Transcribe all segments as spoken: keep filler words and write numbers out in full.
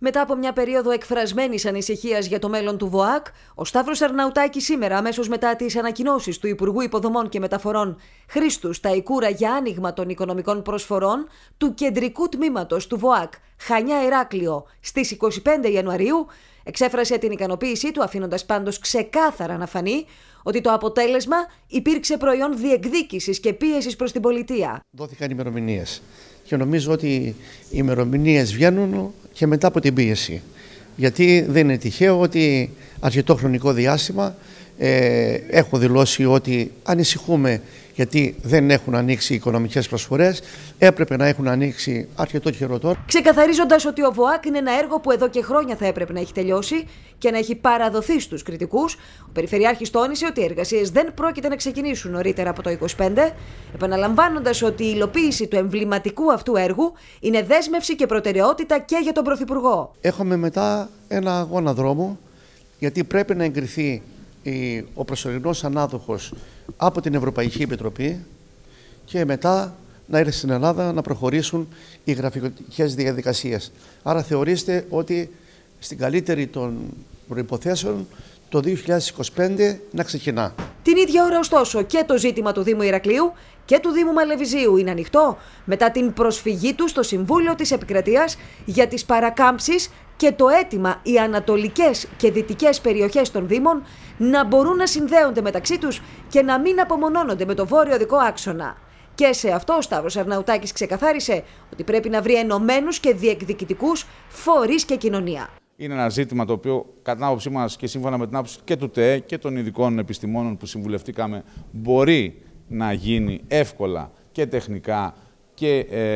μετά από μια περίοδο εκφρασμένης ανησυχίας για το μέλλον του ΒΟΑΚ, ο Σταύρος Αρναουτάκης σήμερα, αμέσως μετά τις ανακοινώσεις του Υπουργού Υποδομών και Μεταφορών Χρήστου Σταϊκούρα για άνοιγμα των οικονομικών προσφορών του κεντρικού τμήματος του ΒΟΑΚ Χανιά-Ηράκλειο στις είκοσι πέντε Ιανουαρίου, εξέφρασε την ικανοποίησή του, αφήνοντας πάντως ξεκάθαρα να φανεί ότι το αποτέλεσμα υπήρξε προϊόν διεκδίκησης και πίεσης προς την πολιτεία. Δόθηκαν ημερομηνίες και νομίζω ότι οι ημερομηνίες βγαίνουν και μετά από την πίεση. Γιατί δεν είναι τυχαίο ότι αρκετό χρονικό διάστημα ε, έχω δηλώσει ότι ανησυχούμε γιατί δεν έχουν ανοίξει οι οικονομικές προσφορές, έπρεπε να έχουν ανοίξει αρκετό καιρό τώρα. Ξεκαθαρίζοντας ότι ο ΒΟΑΚ είναι ένα έργο που εδώ και χρόνια θα έπρεπε να έχει τελειώσει και να έχει παραδοθεί στους κριτικούς, ο Περιφερειάρχης τόνισε ότι οι εργασίες δεν πρόκειται να ξεκινήσουν νωρίτερα από το είκοσι πέντε, επαναλαμβάνοντας ότι η υλοποίηση του εμβληματικού αυτού έργου είναι δέσμευση και προτεραιότητα και για τον Πρωθυπουργό. Έχουμε μετά ένα αγώνα δρόμου, γιατί πρέπει να εγκριθεί ο προσωρινός ανάδοχος από την Ευρωπαϊκή Επιτροπή και μετά να έρθει στην Ελλάδα να προχωρήσουν οι γραφειοκρατικές διαδικασίες. Άρα θεωρήστε ότι στην καλύτερη των προϋποθέσεων το δύο χιλιάδες είκοσι πέντε να ξεκινά. Την ίδια ώρα, ωστόσο, και το ζήτημα του Δήμου Ηρακλείου και του Δήμου Μαλεβιζίου είναι ανοιχτό μετά την προσφυγή του στο Συμβούλιο της Επικρατείας για τις παρακάμψεις και το αίτημα οι ανατολικές και δυτικές περιοχές των Δήμων να μπορούν να συνδέονται μεταξύ τους και να μην απομονώνονται με το βόρειο οδικό άξονα. Και σε αυτό ο Σταύρος Αρναουτάκης ξεκαθάρισε ότι πρέπει να βρει ενωμένους και διεκδικητικούς φορείς και κοινωνία. Είναι ένα ζήτημα το οποίο, κατά την άποψή μας και σύμφωνα με την άποψη και του ΤΕΕ και των ειδικών επιστημόνων που συμβουλευτήκαμε, μπορεί να γίνει εύκολα και τεχνικά και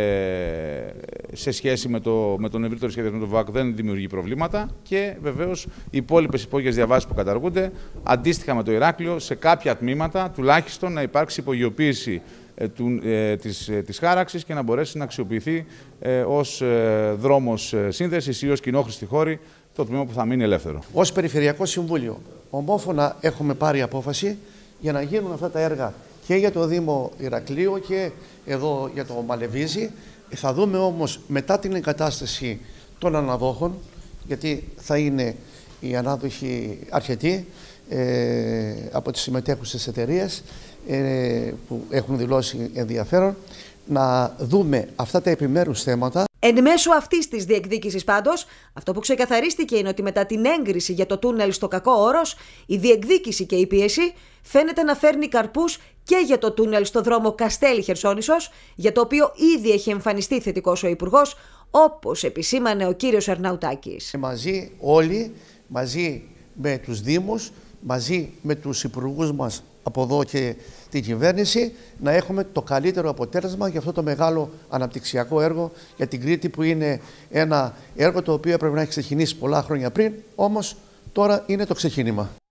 ε, σε σχέση με, το, με τον ευρύτερο σχεδιασμό του ΒΟΑΚ δεν δημιουργεί προβλήματα και βεβαίως οι υπόλοιπες υπόγειες διαβάσεις που καταργούνται, αντίστοιχα με το Ηράκλειο, σε κάποια τμήματα τουλάχιστον να υπάρξει υπογειοποίηση ε, του, ε, της, ε, της χάραξης και να μπορέσει να αξιοποιηθεί ε, ως ε, δρόμος ε, σύνδεσης ή ως κοινόχρηστη χώρη το τμήμα που θα μείνει ελεύθερο. Ως Περιφερειακό Συμβούλιο, ομόφωνα έχουμε πάρει απόφαση για να γίνουν αυτά τα έργα και για το Δήμο Ηρακλείου και εδώ για το Μαλεβίζι. Θα δούμε όμως μετά την εγκατάσταση των αναδόχων, γιατί θα είναι οι ανάδοχοι αρκετοί ε, από τις συμμετέχουσες εταιρείες ε, που έχουν δηλώσει ενδιαφέρον, να δούμε αυτά τα επιμέρους θέματα. Εν μέσω αυτής της διεκδίκησης πάντως, αυτό που ξεκαθαρίστηκε είναι ότι μετά την έγκριση για το τούνελ στο Κακό Όρος, η διεκδίκηση και η πίεση φαίνεται να φέρνει καρπούς και για το τούνελ στο δρόμο Καστέλη-Χερσόνησος, για το οποίο ήδη έχει εμφανιστεί θετικός ο Υπουργός, όπως επισήμανε ο κύριος Αρναουτάκης. Μαζί όλοι, μαζί με τους Δήμους, μαζί με τους υπουργούς μας από εδώ και την κυβέρνηση, να έχουμε το καλύτερο αποτέλεσμα για αυτό το μεγάλο αναπτυξιακό έργο για την Κρήτη, που είναι ένα έργο το οποίο έπρεπε να έχει ξεκινήσει πολλά χρόνια πριν, όμως τώρα είναι το ξεκίνημα.